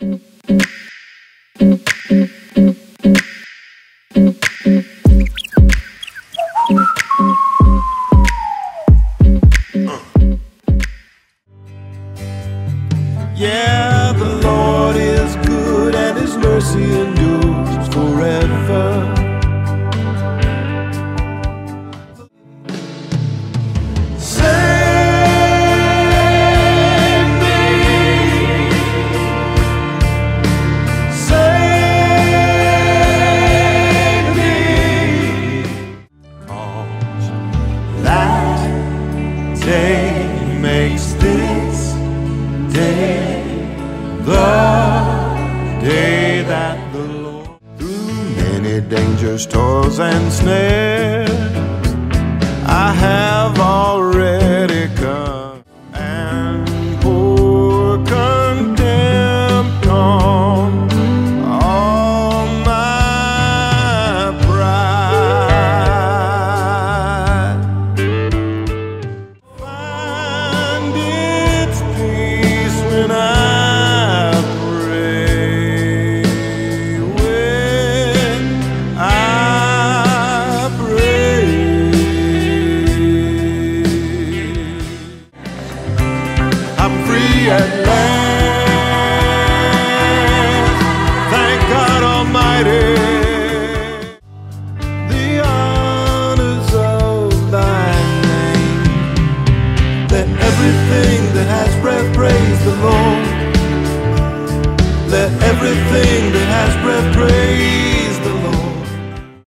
Yeah, the Lord is good and His mercy endures forever. Day makes this day the day that the Lord, through many dangers, toils, and snares, I have already come and pour contempt on all my pride. Find its peace when I pray, when I pray. I'm free at last, thank God Almighty. The honors of Thy name, let everything that has breath praise the Lord. Let everything